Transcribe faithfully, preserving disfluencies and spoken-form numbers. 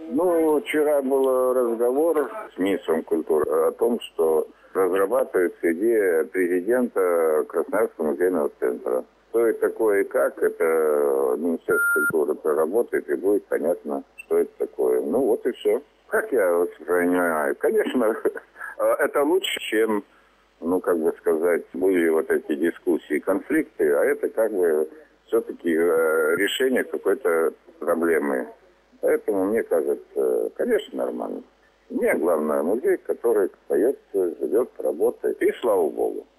Ну, вчера был разговор с министром культуры о том, что разрабатывается идея президента Красноярского музейного центра. Что это такое и как, это Министерство культуры проработает, и будет понятно, что это такое. Ну, вот и все. Как я воспринимаю? Конечно, это лучше, чем, ну, как бы сказать, были вот эти дискуссии, конфликты, а это как бы все-таки решение какой-то проблемы. Поэтому, мне кажется, конечно, нормально. Мне главное музей, который остается, живет, работает. И слава богу.